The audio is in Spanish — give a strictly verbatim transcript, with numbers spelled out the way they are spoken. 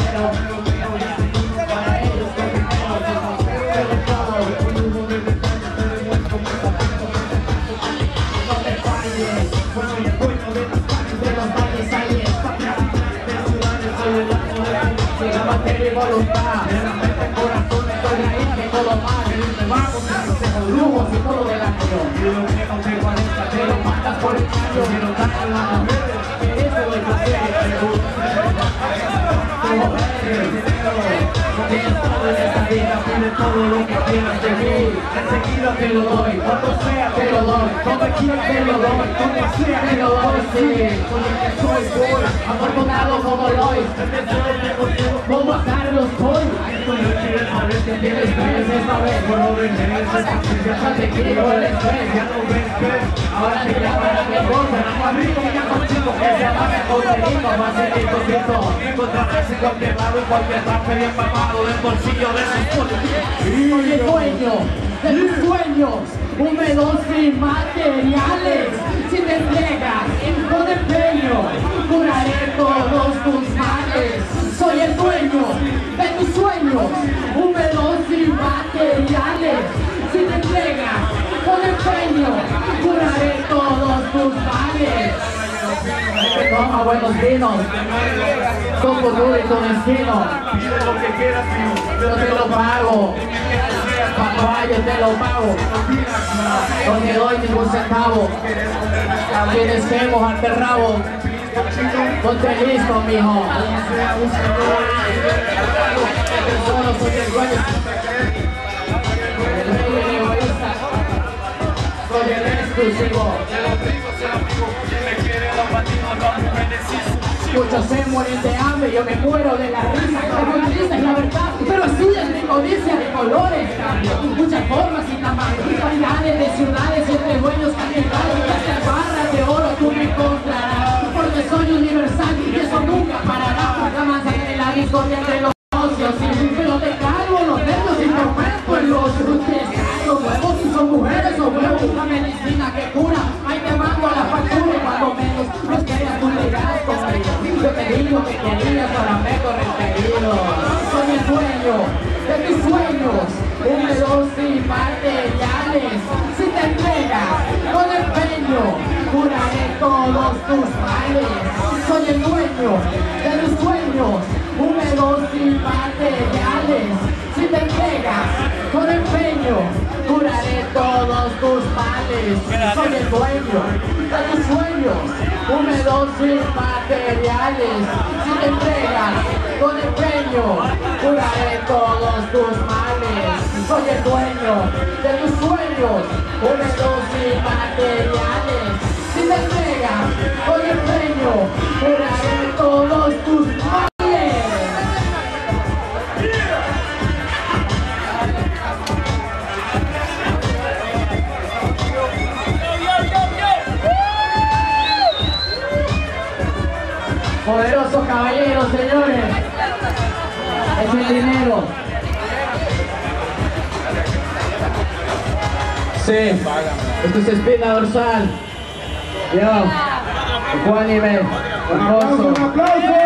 dinero. Para ellos con dinero, pero todo. No te falles, soy el dueño de las calles, de los valles, ahí está. De ciudades, soy el amo de la música, la materia y voluntad. De la mente, corazón, estoy ahí, que todo mal. Me bajo, me lujos y todo del año. Y lo que no te cuarenta, te lo mandas por el caño. Quiero dar a la mujer, que eso es lo que quiere, que gusta. No tienes todo en esta vida, pide todo lo que quieras de mí. Enseguida te lo doy, cuando sea te lo doy, donde quiera te lo doy, donde sea te lo doy, sí. Soy el que soy, soy, afortunado como Lois. Como a Carlos Coy. Esto no quieres saber que tienes tres esta vez. Por no venir ya te quiero el estrés, ya no ves, ves. Ahora te llaman a mi cosa, a mí como ya contigo, que se llama mejor perico, más el ricocito. Encontrarás en cualquier lado, en cualquier parte bien mamado del bolsillo de sus políticos. Soy el dueño de tus sueños, húmedos y materiales. Si te entregas con empeño, curaré todos tus males. Soy el dueño de tus sueños, húmedos y materiales. Si te entregas con empeño, curaré todos tus males. Toma buenos vinos, con futuro y con destino. Pide lo que quieras, Yo te lo pago, papá, yo te lo pago. No te doy ningún centavo. Tienes que mojarte el rabo. Ponte listo, mijo. Solo soy el dueño. El rey el egoísta. Soy el exclusivo. Muchos se mueren de hambre, yo me muero de la risa. La risa es la verdad, pero así es mi codicia de colores. Muchas formas y tamaños, variedades de ciudades entre dueños catedrales. Las barras de oro tú me encontrarás, porque soy universal y eso nunca parará. La manzana de la discordia entre los socios, pero te cargo los dedos y tormento en los rutes. Los huevos y son mujeres o huevos, una medicina que cura. Ahí te mando a la factura y cuando menos los querías tú llegas conmigo. Yo te digo que querías para me corre el pedido. Soy el dueño de tus sueños, húmedos y materiales. Si te entregas con empeño, curaré todos tus males. Soy el dueño de tus sueños, húmedos y materiales. Si te entregas con empeño, curaré todos tus males. Soy el dueño de tus sueños, húmedos y materiales. Si te entregas con empeño, curaré todos tus males. Soy el dueño de tus sueños, húmedos y materiales. Si te entregas con empeño, curaré todos tus males. Poderosos caballeros, señores. Es el dinero. Sí. Esto es espina dorsal. Yo. Ecuánime. Un aplauso, un aplauso.